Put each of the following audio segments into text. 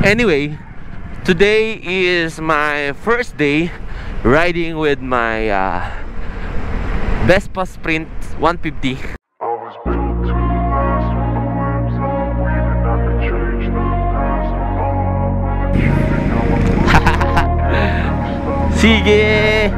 Anyway, today is my first day riding with my Vespa Sprint 150. Sige!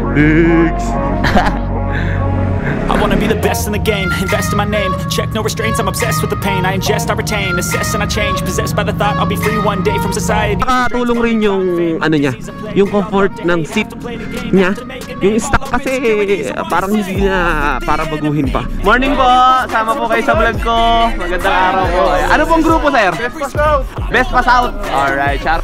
I wanna be the best in the game, invest in my name, check no restraints, I'm obsessed with the pain, I ingest, I retain, assess and I change, possessed by the thought I'll be free one day from society. Nakatulong rin yung ano niya, yung comfort ng seat niya. Yung stock kasi parang hindi na para baguhin pa. Morning po! Sama po kayo sa vlog ko. Magandang araw po. Ano pong grupo, sir? Vespa South. Vespa South. Alright, sharp.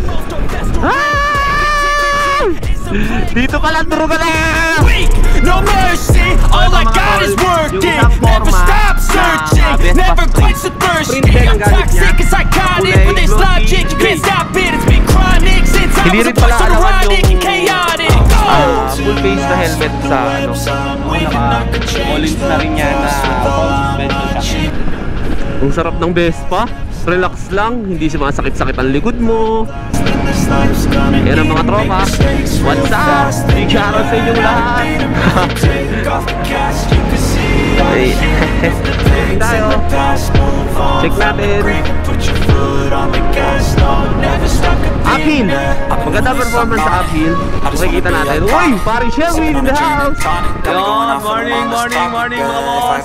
Dito ka lang, turo ka lang! No mercy, all I got is working. Never stop searching, never quench the thirst. I'm toxic and psychotic, but there's logic. You can't stop it, it's been chronic since I was a push on erotic and chaotic. Full face na helmet sa ano, naka-collins na rin yan na suspension siya. Ang sarap ng Vespa, relax lang, hindi sumasakit-sakit ang likod mo. Yan ang mga tropa. What's up? Big shoutout sa inyong lahat. Hey. Tayo. Check natin. Uphill. Maganda performance sa uphill. Makikita natin. Uy! Paring Shelby in the house. Yon, morning mga boss.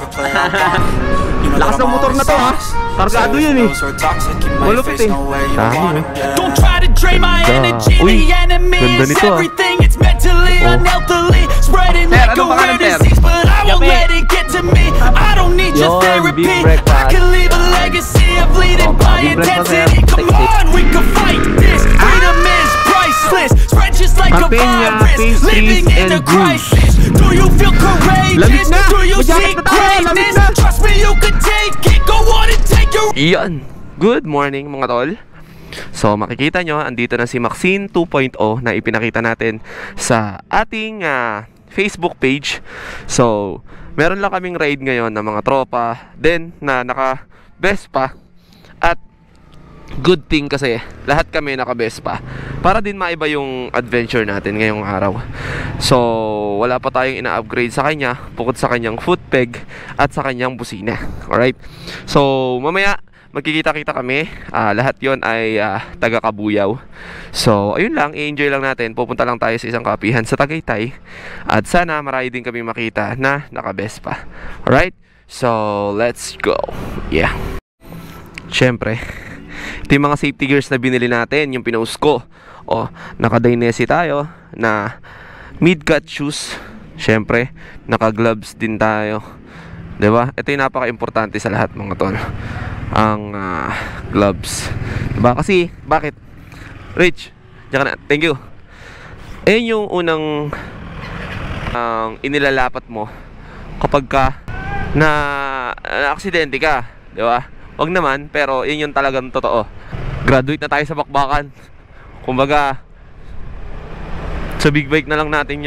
Lakas ng motor na to, ha. Kargado yun eh. Malupit eh. Don't try to drain my energy. The enemy is everything. It's mentally, unhealthily spreading like a rare disease, but I won't let it get to me. I don't need your therapy. I can leave a legacy of leading by intensity. Come on, we can fight this. Freedom is priceless. Spread just like a virus. Living in a crisis. Do you feel courageous? Do you seek greatness? Trust me, you can take it. Go on and take your... Yan. Good morning mga tol. So makikita nyo, andito na si Maxine 2.0 na ipinakita natin sa ating Facebook page. So meron lang kaming ride ngayon ng mga tropa din na naka Vespa. At good thing kasi lahat kami naka Vespa para din maiba yung adventure natin ngayong araw. So wala pa tayong ina-upgrade sa kanya bukod sa kanyang foot peg at sa kanyang busina. Alright. So mamaya magkikita-kita kami. Lahat yon ay taga Kabuyaw. So ayun lang, i-enjoy lang natin. Pupunta lang tayo sa isang kapihan sa Tagaytay. At sana marami din kami makita na naka-Vespa. Alright? So let's go. Yeah. Syempre, ito yung mga safety gears na binili natin, yung pinost ko. Naka-Dainese tayo na mid-cut shoes. Syempre, naka-gloves din tayo. Diba? Ito yung napaka-importante sa lahat mga tol. Ang gloves. Diba? Kasi, bakit? Rich, diyan ka na. Thank you. Ayun yung unang inilalapat mo kapag ka na aksidente ka. Diba? Wag naman, pero yun yung talagang totoo. Graduate na tayo sa bakbakan. Kumbaga, sa big bike na lang natin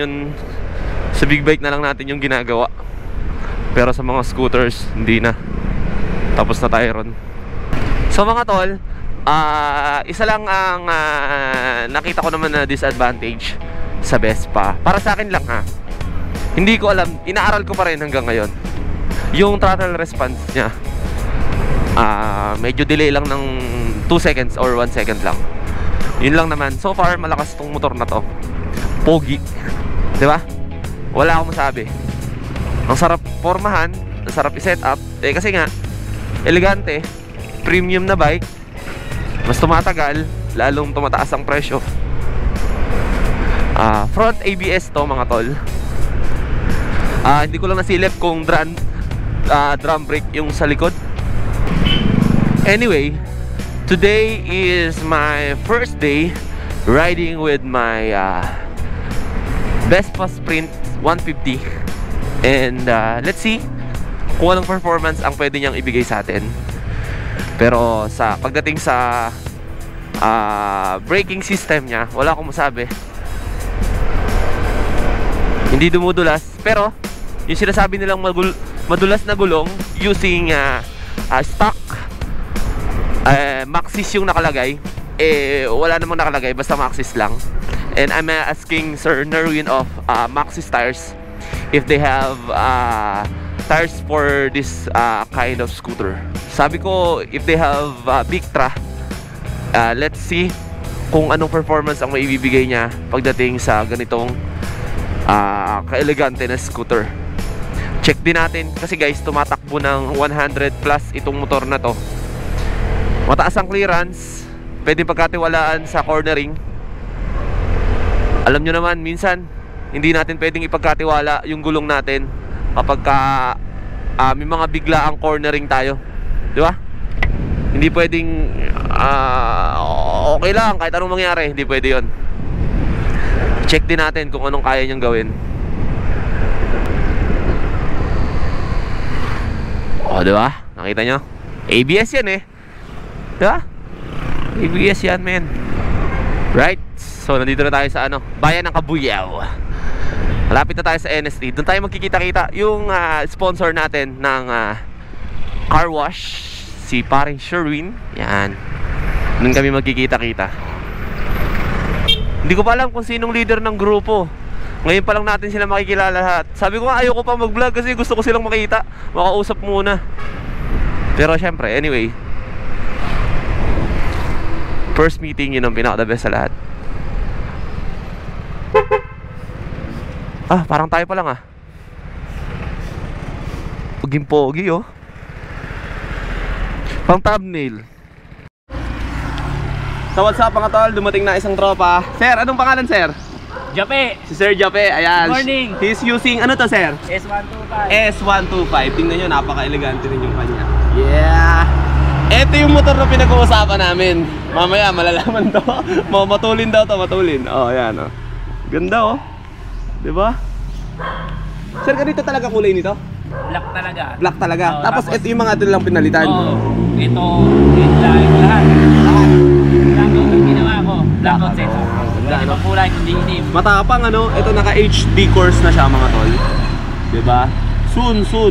yung ginagawa. Pero sa mga scooters, hindi na. Tapos na tayo ron. So mga tol, isa lang ang nakita ko naman na disadvantage sa Vespa. Para sa akin lang ha. Hindi ko alam, inaaral ko pa rin hanggang ngayon. Yung throttle response niya. Medyo delay lang ng 2 seconds or 1 second lang. Yun lang naman. So far, malakas tong motor na to. Pogi. Diba? Wala akong masabi. Ang sarap formahan, ang sarap i-set up. Kasi nga, elegante, premium na bike. Mas tumatagal, lalong tumataas ang presyo. Front ABS to mga tol. Hindi ko lang nasilip kung drum brake yung sa likod. Anyway, today is my first day riding with my Vespa Sprint 150. And let's see kung anong performance ang pwede niyang ibigay sa atin. Pero pagdating sa braking system niya, wala akong masabi. Hindi dumudulas. Pero yung sinasabi nilang madulas na gulong using stock Maxxis yung nakalagay. wala namang nakalagay, basta Maxxis lang. And I'm asking Sir Nerwin of Maxxis Tires if they have tires for this kind of scooter. Sabi ko, if they have Victra, let's see kung anong performance ang maibibigay niya pagdating sa ganitong ka-elegante na scooter. Check din natin kasi guys, tumatakbo ng 100 plus itong motor na to. Mataas ang clearance, pwede pagkatiwalaan sa cornering. Alam nyo naman, minsan hindi natin pwedeng ipagkatiwala yung gulong natin kapag may mga biglaang cornering tayo, di ba? Hindi pwedeng okay lang kahit anong mangyari, hindi pwede yon. Check din natin kung anong kaya niyang gawin. Di ba? Nakita nyo? ABS yan eh, di ba? ABS yan, men. Right? So, nandito na tayo sa Bayan ng Kabuyaw. Malapit na tayo sa NST. Doon tayo magkikita-kita. Yung sponsor natin ng car wash, si paring Sherwin. Yan. Doon kami magkikita-kita. Hindi ko pa alam kung sinong leader ng grupo. Ngayon pa lang natin sila makikilala lahat. Sabi ko nga, ayoko pa mag-vlog kasi gusto ko silang makita. Makausap muna. Pero syempre, anyway, first meeting, yun ang pinaka-the best sa lahat. Parang tayo pa lang Poging-pogi oh. Pang thumbnail. So what's up mga tol, dumating na isang tropa. Sir, anong pangalan sir? Jape! Si Sir Jape, ayan. Good morning! He's using, ano to sir? S125. S125. Tingnan nyo, napaka-elegante rin yung kanya. Yeah! Ito yung motor na pinag-uusapan namin. Mamaya, malalaman to. Matulin daw to, matulin. Oh, ayan oh. Ganda oh. Diba? Sir, ganito talaga kulay nito? Black talaga. Black talaga. Oh, tapos ito yung mga ito lang pinalitan. Oo. Ito, lahat. Black out yung ginawa ko. Black out set. Wala ibang kulay kundi inim. Matapang ito naka HD course na siya mga tol. Diba? Soon.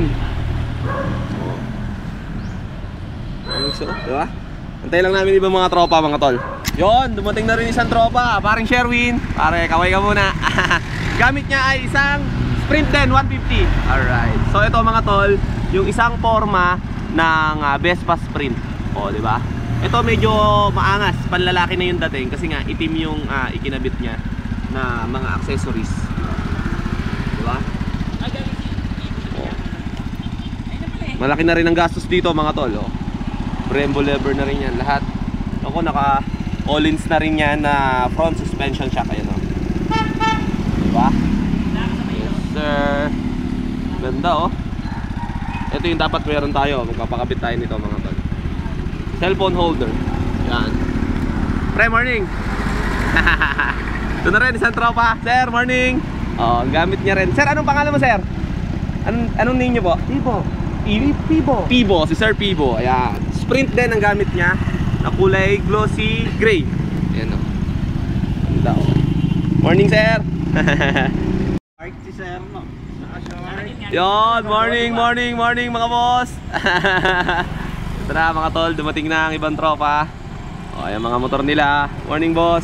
So, diba? Antay lang namin ibang mga tropa mga tol. Yon, dumating na rin isang tropa. Paring Sherwin. Pare, kaway ka muna. Gamit niya ay isang Sprint 10 150. Alright. So ito mga tol, yung isang forma ng Vespa Sprint. O, diba? Ito medyo maangas, panlalaki na yung dating kasi nga itim yung ikinabit niya na mga accessories. Diba? Oh. Malaki na rin ang gastos dito mga tol. Oh. Brembo lever na rin yan lahat. Ako naka all-ins na rin yan na front suspension shock. Ayan oh. Diba? Yes sir. Ganda oh. Ito yung dapat meron tayo. Magpapakabit tayo nito mga tol. Cellphone holder. Yan. Pre, morning. Ito na rin isang tropa. Sir, morning. Oh, ang gamit niya rin. Sir, anong pangalan mo, sir? Anong name niyo po? Pibo. Pibo. Pibo, si Sir Pibo. Ayan. Sprint din ang gamit niya. Na kulay glossy gray. Ayan o. Ganda o. Morning, sir. Park si sir mo. Yon, morning mga boss. Tara mga tol, dumating na ang ibang tropa. O, ayan mga motor nila. Morning boss.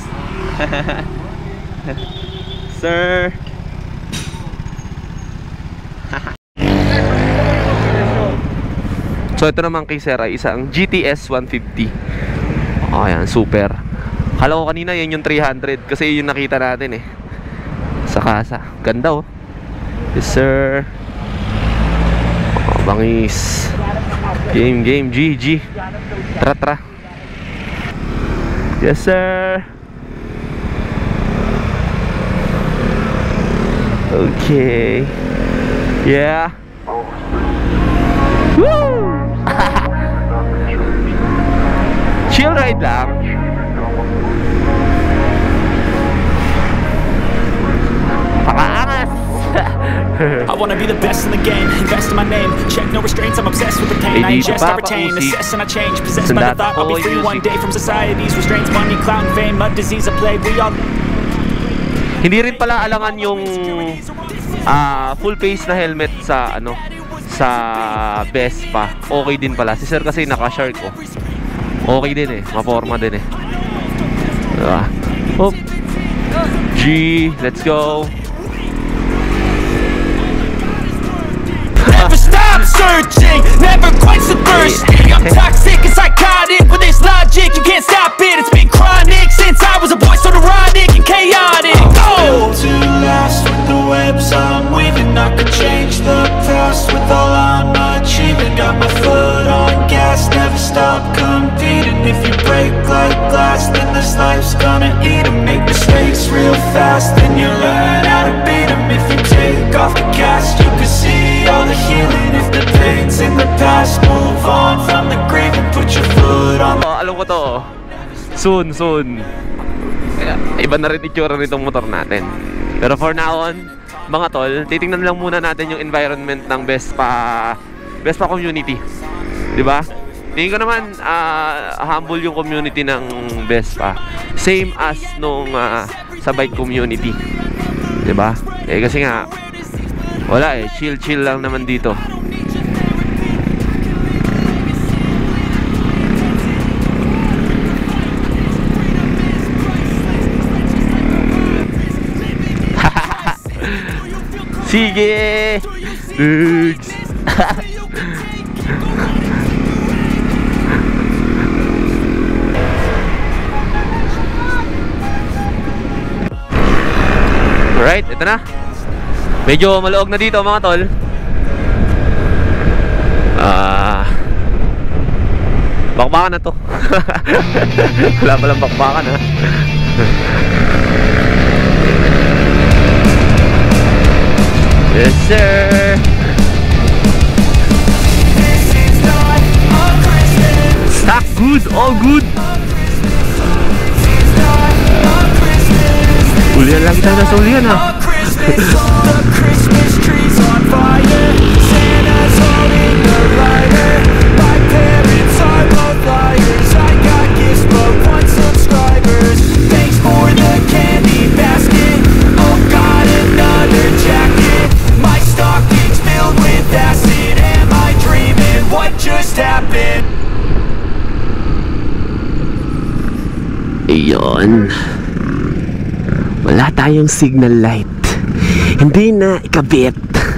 Sir. So ito naman kay Sir ay isang GTS 150. O, ayan, super. Kala ko kanina yan yung 300 kasi yung nakita natin eh sa kasa. Ganda oh. Yes sir. O, bangis. Game, GG. Tara. Yes sir. Okay. Yeah. Woo! Chill ride lang. Pakaangas. I wanna be the best in the game, invest in my name, check no restraints, I'm obsessed with the pain. I ingest, I retain, assess and I change, possessed by the thought I'll be free one day from society's restraints, money, clout, and fame, a disease, a plague, we all... Hindi rin pala alangan yung full face na helmet sa sa Vespa. Okay din pala. Si Sir kasi naka-shark oh. Okay din eh, maporma din eh. Diba? Hop. G, let's go. Never stop searching, never quite so thirsty. I'm toxic and psychotic, with this logic, you can't stop it. It's been chronic since I was a boy, so neurotic and chaotic. Built to last with the webs I'm weaving. I could change the past with all I'm achieving. Got my foot on gas, never stop competing. If you break like glass, then this life's gonna eat 'em. Make mistakes real fast, then you learn how to beat 'em. If you take off the cast, you can see all the healing. If the pain's in the past, move on from the grave and put your foot on the... Alam ko to. Soon. Kaya, iba na rin itsura nitong motor natin. Pero for now on, mga tol, titingnan lang muna natin yung environment ng Vespa community. Diba? Tingin ko naman humble yung community ng Vespa. Same as nung sa bike community. Diba? Kasi nga wala chill lang naman dito. Sige! Dudes! Alright, ito na. Medyo maluog na dito mga tol. Bakbakan na to. Wala palang bakbakan ha. Yes sir. Stock good, all good. Ulian lagi tayo nasa ulian ha. Iyon. Wala tayong signal light. Hindi na ikabit.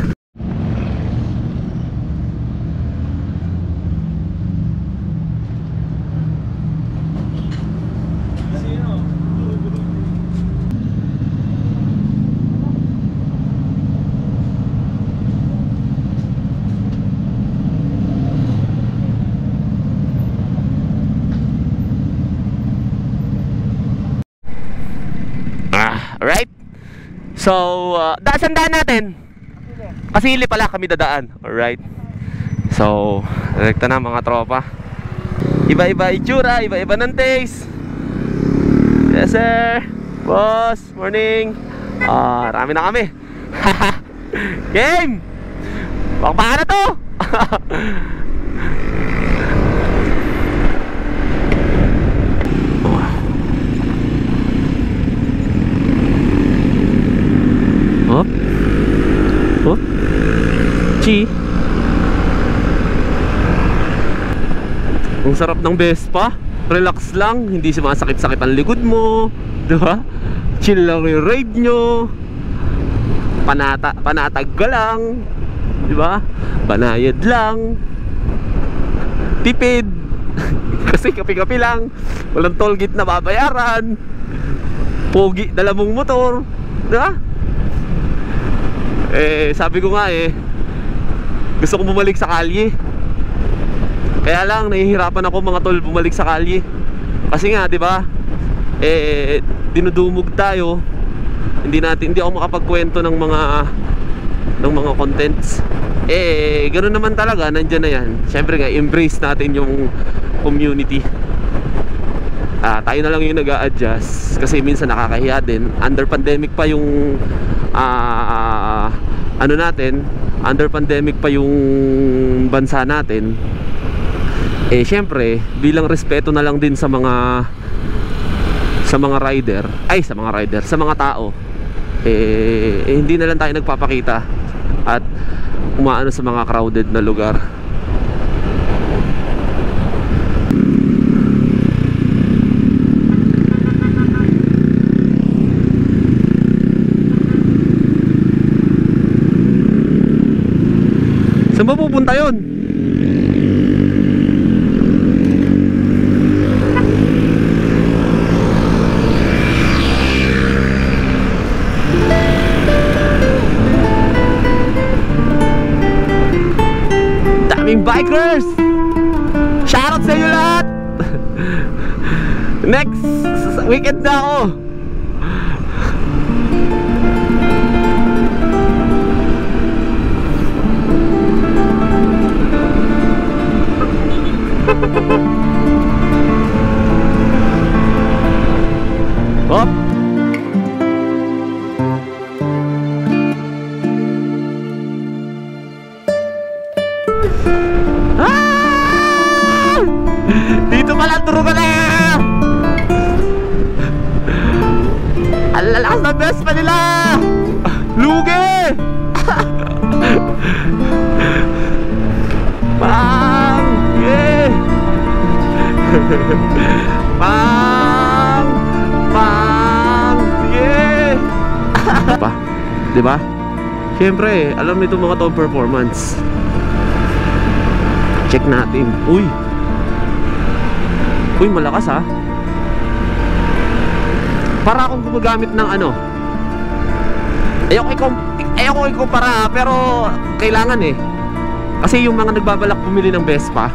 Alright? So, sandaan natin. Kasili pala kami dadaan. Alright? So, direkta na mga tropa. Iba-iba itsura, iba-iba ng taste. Yes sir. Boss, morning. Rami na kami. Game! Bakbakan na to! Hop. Hop. Chi. Ang sarap ng Vespa. Relax lang, hindi sumasakit-sakit ang likod mo, 'di ba? Chill lang yung ride nyo. Panatag ka lang, 'di ba? Banayad lang. Tipid. Kasi kapi-kapi lang. Walang tollgate na babayaran. Pogi dala mong motor, 'di ba? Sabi ko nga gusto ko bumalik sa kalye. Kaya lang nahihirapan ako mga tol bumalik sa kalye. Kasi nga 'di ba? Dinudumog tayo. Hindi ako makapagkwento ng mga contents. Ganoon naman talaga, nandiyan na 'yan. Syempre nga embrace natin yung community. Tayo na lang yung nag-a-adjust kasi minsan nakakahiya din. Under pandemic pa yung under pandemic pa yung bansa natin. Syempre bilang respeto na lang din sa mga rider, sa mga tao, hindi na lang tayo nagpapakita at umaano sa mga crowded na lugar. pupunta yun? Daming bikers! Shoutout sa inyo lahat! Next weekend na ako. Hop! Ah! Dito pala, turo ka na! Ang lalakas na best pa nila! Lugi! Pang! Yeah! Pang! Pang! Yeah! Diba? Siyempre, alam nito mga top performance. Check natin. Uy! Uy, malakas ha. Para akong gumagamit ng ano. Ayoko ikumpara, pero kailangan eh. Kasi yung mga nagbabalak pumili ng Vespa,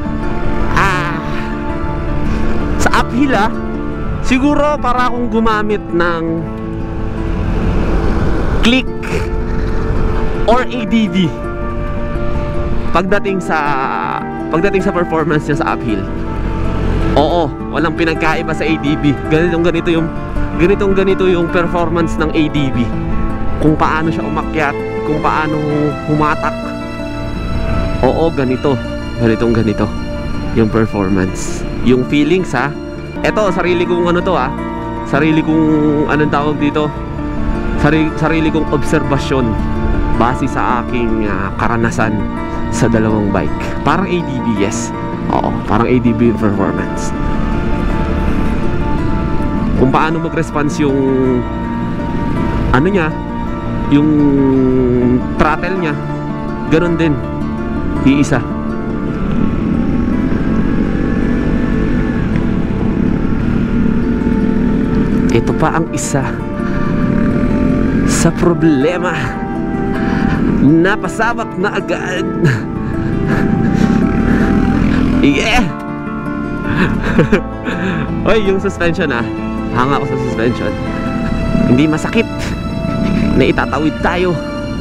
sa uphill siguro para akong gumamit ng Click or ADV pagdating sa performance niya sa uphill. Oo, walang pinagkaiba sa ADV. Ganito yung performance ng ADV. Kung paano siya umakyat, kung paano humatak. Oo, ganito yung performance. Yung feelings Eto, sarili kong ano to sarili kong anong tawag dito, sarili kong obserbasyon base sa aking karanasan sa dalawang bike. Parang ADV, yes. Oo, parang ADV yung performance. Kung paano mag-response yung ano niya, yung throttle niya, ganun din. Iisa. Ito pa ang isa sa problema. Napasabak na agad. Yeah. Oy, yung suspension hanga ako sa suspension. Hindi masakit na itatawid tayo.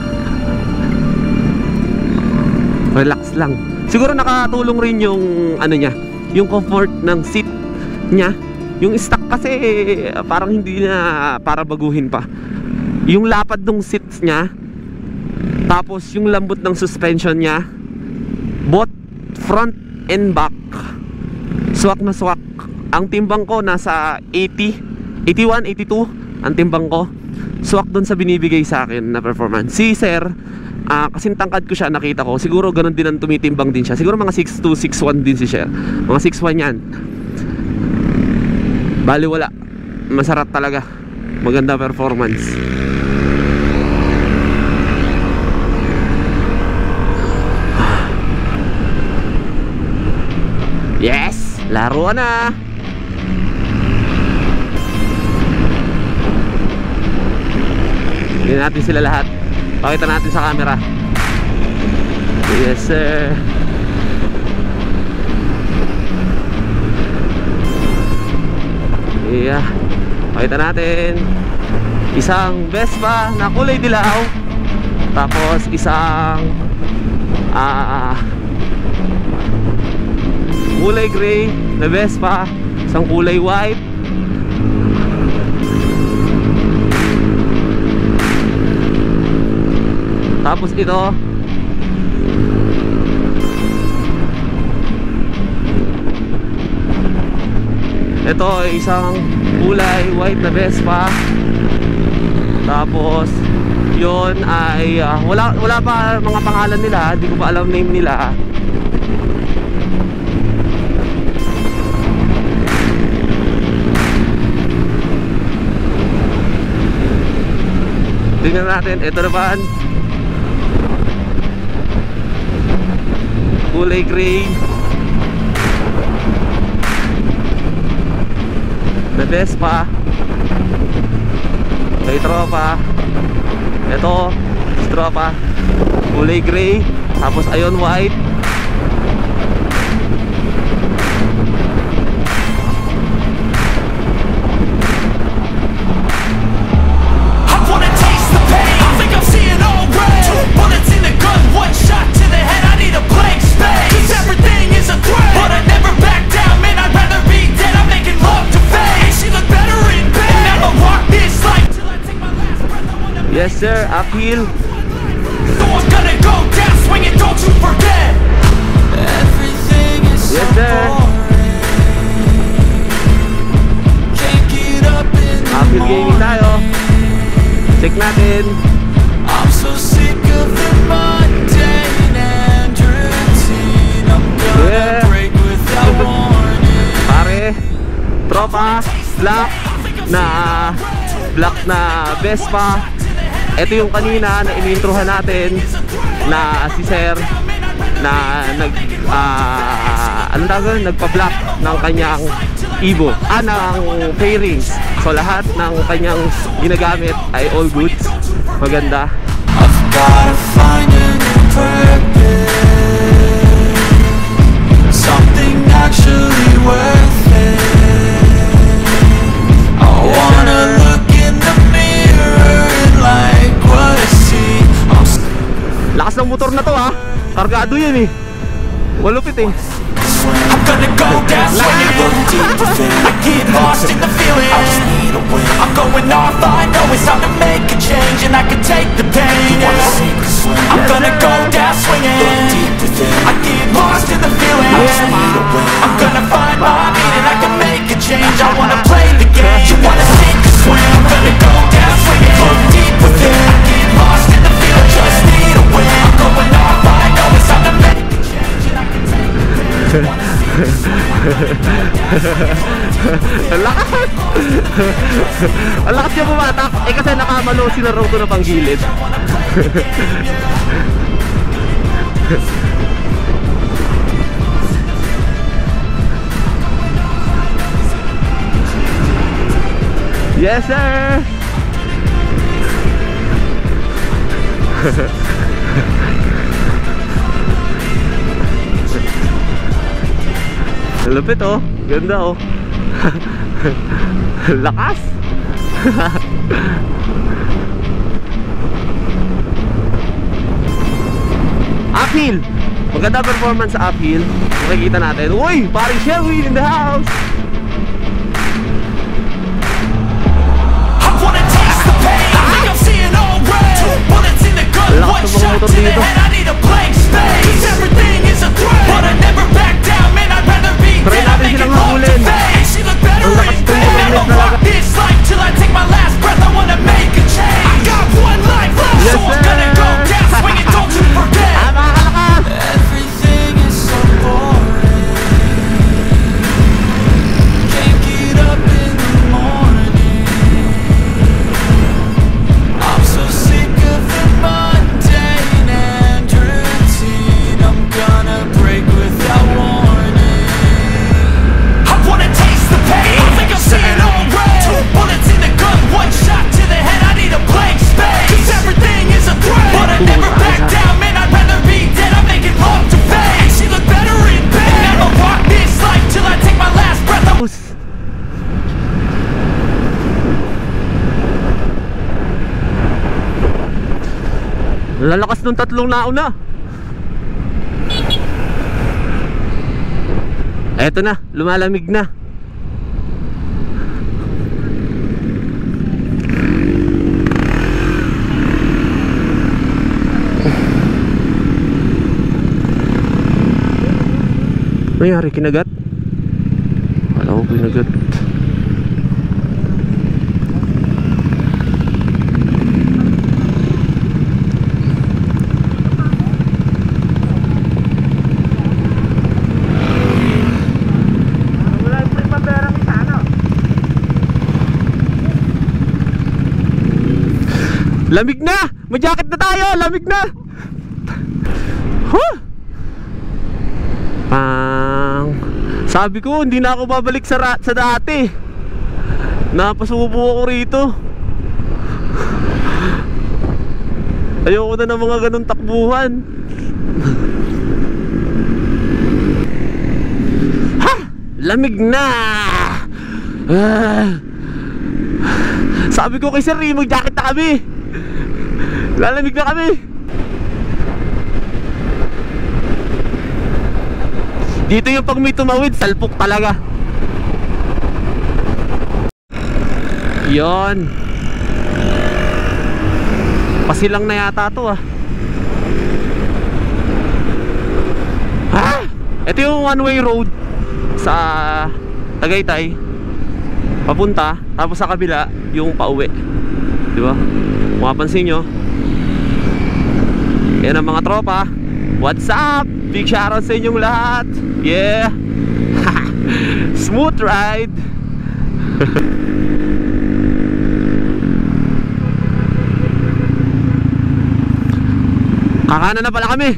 Relax lang. Siguro nakatulong rin yung ano niya, yung comfort ng seat niya. Yung stock kasi parang hindi na para baguhin pa. Yung lapad ng seats niya, tapos yung lambot ng suspension niya, both front and back, swak na swak. Ang timbang ko nasa 80, 81, 82 ang timbang ko. Swak dun sa binibigay sa akin na performance. Si sir, kasing tangkad ko siya, nakita ko, siguro ganun din ang tumitimbang din siya. Siguro mga 6'2", 6'1 din si sir. Mga 6'1 yan. Bali wala. Masarap talaga. Maganda performance. Yes! Laro na! Hindi natin sila lahat. Pakita natin sa camera. Yes sir. Yeah. Pakita natin. Isang Vespa na kulay dilaw. Tapos isang kulay gray na Vespa. Isang kulay white. Tapos ito, ay isang kulay white na Vespa. Tapos yun ay wala pa mga pangalan nila, hindi ko pa alam name nila. Tingnan natin, ito naman kulay gray na Vespa. Kay tropa. Ito, tropa, kulay gray, tapos ayon white. Yes sir, uphill. Yes sir. Uphill gaming tayo. Check natin. I'm so sick of the mundane and routine. I'm gonna break without warning. Pare, tropa, black na Vespa. Ito yung kanina na inintrohan natin na si Sir na nagpa-block ng kanyang Evo, ng fairings. So lahat ng kanyang ginagamit ay all goods. Maganda. I've gotta find a new purpose, something actually worth it. I wanna look in the mirror and like what I see. Lakas ng motor na to ha. Kargado yan eh. Malupit eh. I'm gonna go down swinging, look deep within. I get lost in the feeling, I just need a win. I'm going off, I know it's time to make a change, and I can take the pain, yeah. I'm gonna go down swinging, look deep within. I get lost in the feeling, I just need a win. I'm gonna find my meaning, I can make a change. I wanna play the game, you wanna sink or swim. I'm gonna go down swinging, look deep within. I get lost in the feeling, just need a win. I'm going off, I know it's time to make a change, and I can take the pain. Ang lakas! Ang lakas niya bumatak. Eh kasi nakamalo, sinaraw ko na pang gilid. Yes sir! Lupit oh, ganda oh. Lakas. Uphill. Maganda performance sa uphill. Makikita natin. Uy, paring Shelby in the house. Lakas ng mga motor dito. Try natin silang habulin. Ang lakas ng motor talaga. Yes sir! Everything is so boring. Can't get up in the morning. I'm so sick of the mundane and routine. I'm gonna break without warning. I wanna taste the pain. I think I'm seeing all red. 2 bullets in the gun, 1 shot to the head. I need a blank space. 'Cause everything is a threat, but I never back down. Man, I'd rather be dead. I'm making love to fame. She look better in bed. Never walk this life till I take my last breath. Lalakas nung tatlong nauna. Eto na, lumalamig na. Nangyari, kinagat? Wala ko kinagat. Lamig na! May jacket na tayo! Lamig na! Huh! Pang. Sabi ko, hindi na ako babalik sa dati. Napasubo ako rito. Ayoko na ng mga ganun takbuhan. Ha! Lamig na! Sabi ko kay Sir, mag-jacket na kami. Lalamig na kami. Dito yung pag may tumawid, salpok talaga. Yon. Pasilang na yata to ah. Ha? Ito yung one-way road sa Tagaytay papunta, tapos sa kabila yung pauwi. Diba? Kung mapansin nyo, yan ang mga tropa. What's up? Big shoutout sa inyong lahat. Yeah. Smooth ride. Kakanan na pala kami.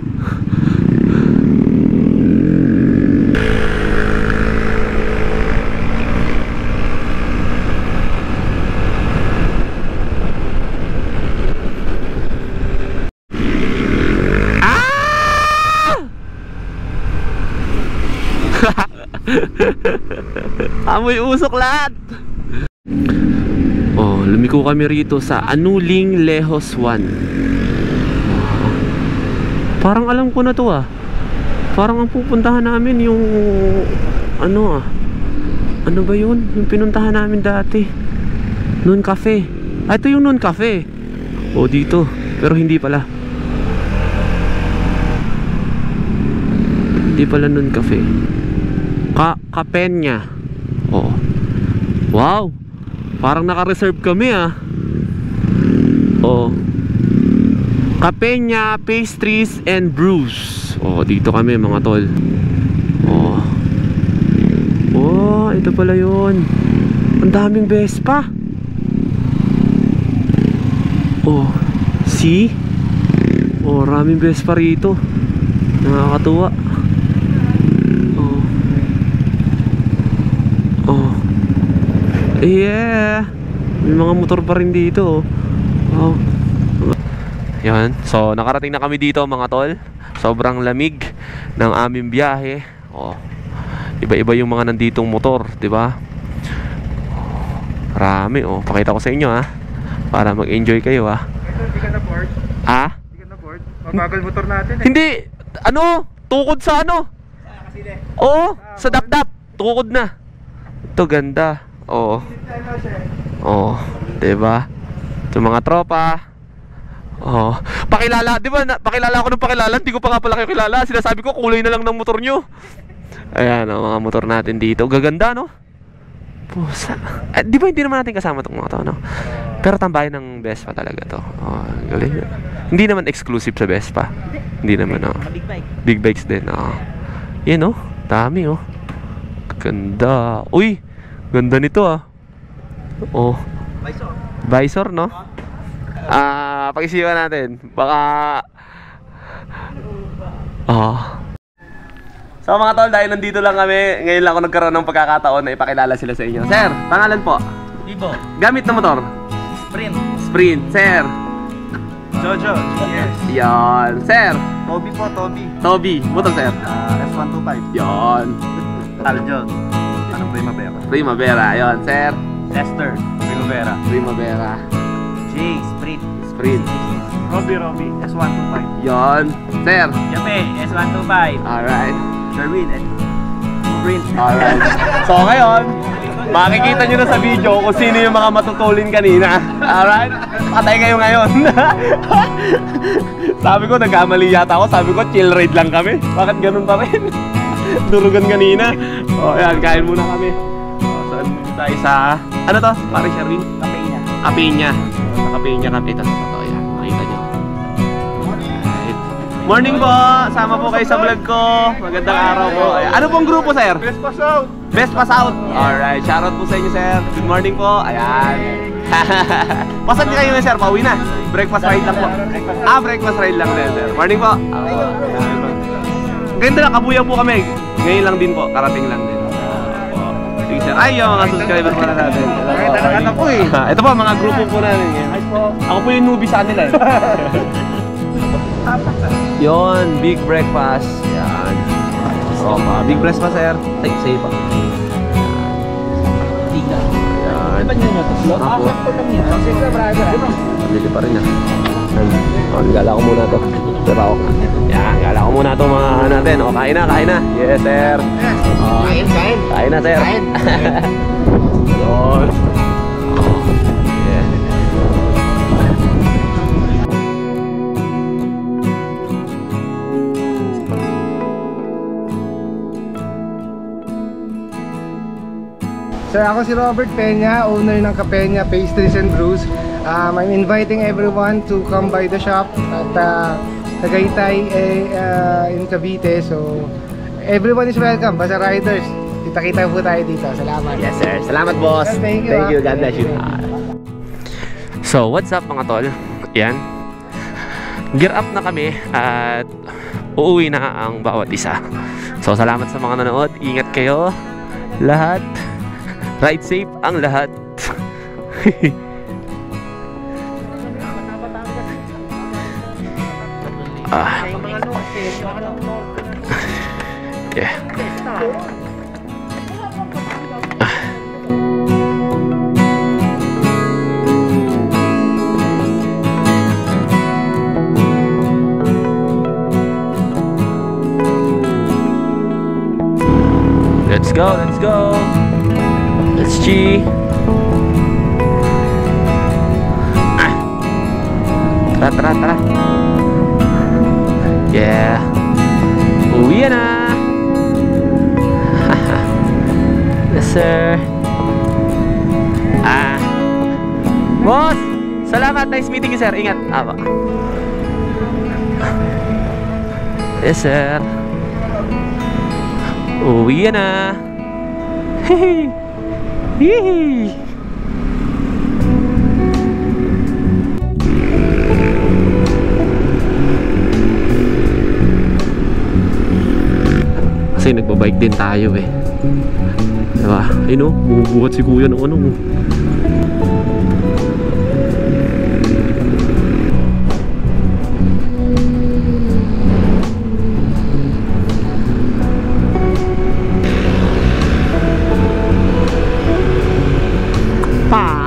Amoy usok lahat. Oh, lumiko kami rito sa Anuling Lehos 1. Parang alam ko na to ah. Parang ang pupuntahan namin yung ano ah. Ano ba yun? Yung pinuntahan namin dati, Noon Cafe. Ah, ito yung Noon Cafe. Oh, dito. Pero hindi pala. Hindi pala Noon Cafe. Kapenya. Oh. Wow. Parang naka-reserve kami ah. Oh. Kapenya Pastries and Brews. Oh, dito kami mga tol. Oh. Oh, ito pala yun. Ang daming Vespa. Oh. See? Oh, maraming Vespa rito. Nakakatuwa. Yeah. May mga motor pa rin dito. Wow. Yan. So nakarating na kami dito mga tol. Sobrang lamig ng aming biyahe. Oh. Iba-iba yung mga nanditong motor, 'di ba? Marami oh. Pakita ko sa inyo ha. Para mag-enjoy kayo ha. Hindi ka na board? Ha? Hindi ka na board? Mabagal motor natin eh. Hindi. Ano? Tukod sa ano? Oo, sa dap-dap. Tukod na. Ito ganda. Oo. Oo, 'di ba? Ito mga tropa. Oo. Pakilala, 'di ba? Pakilala ako ng pakilala, hindi ko pa nga pala kayo kilala. Sinasabi ko kulay na lang ng motor nyo. Ayan, oh, mga motor natin dito. Gaganda, no? Pusa. 'Di ba hindi naman natin kasama tong mga to, no? Pero tambayan ng Vespa talaga to. Oh, galing. Hindi naman exclusive sa Vespa. Hindi naman, oh. Big bike. Big bikes din, oh. Yan, oh. Dami, oh. Ganda. Uy! Ganda nito ah. Oh. Visor. Visor, no? Pag-isipan natin. Baka So mga tol, dahil nandito lang kami, ngayon lang ako nagkaroon ng pagkakataon na ipakilala sila sa inyo. Sir, pangalan po? Vivo. Gamit na motor? Sprint. Sprint. Sir? Jojo. Yes. Yan. Sir? Toby po, Toby. Toby. Motor, sir? S125. Yan. Taljon. Anong Primavera? Primavera. Yan. Sir? Lester. Primavera. Primavera. J. Sprint. Sprint. Robbie. S125. Yan. Sir? Yape. S125. Alright. Sherwin. Sprint. Alright. So ngayon, makikita nyo na sa video kung sino yung mga matutulin kanina. Alright? Patay kayo ngayon. Sabi ko, nagkamali yata ako. Sabi ko, chill ride lang kami. Bakit ganun pa rin? Durugan kanina. O, ayan, kain muna kami. O, saan tayo sa... Ano to? Pare Sherwin? Kapenya. Kapenya. Sa Kapenya kami. Ito, ayan. Makita nyo. Alright. Morning po! Sama po kayo sa vlog ko. Magandang araw po. Ayan. Ano pong grupo, sir? Vespa South. Vespa South. Alright, shoutout po sa inyo, sir. Good morning po. Ayan. Pasan kayo na, sir? Pauwi na. Breakfast ride lang po. Breakfast ride lang din, sir. Morning po. ganito lang, kabuya po kami. Ngayon lang din po, karating lang din. Sige sir. Ay, yung mga subscriber po na natin. Talaga po eh. Ito po, mga grupo po namin. Ako po yung newbie sa kanila eh. Yon, big breakfast. Yan. So, big breakfast sir. Ay, sa'yo pa. Yan. Ako. Pabili pa rin yan. Gala ko muna to. Pero ako. Yan, gala ko muna to mga natin. O, kain na, kain na. Yes, sir. Kain. Kain na, sir. Kain. Yun. Yeah. Sir, ako si Robert Peña, owner ng Kapeña Pastries and Brews. I'm inviting everyone to come by the shop at Tagaytay in Cavite. So, everyone is welcome. Basta riders, kita-kita po tayo dito. Salamat. Yes, sir. Salamat, boss. Thank you. Thank you. God bless you. So, what's up mga tol? Yan. Gear up na kami at uuwi na ang bawat isa. So, salamat sa mga nanood. Ingat kayo lahat. Ride safe ang lahat. Yeah. Let's go, let's go. Let's G. Tara, tara, tara. Yeah. Uwi na. Yes, sir. Boss! Salamat. Nice meeting you, sir. Ingat. Aba. Yes, sir. Uwi na. Hihi. Hihi. Kasi nagbabike din tayo eh. Diba? Ay no, bumubuhat si kuya ng ano. Pa!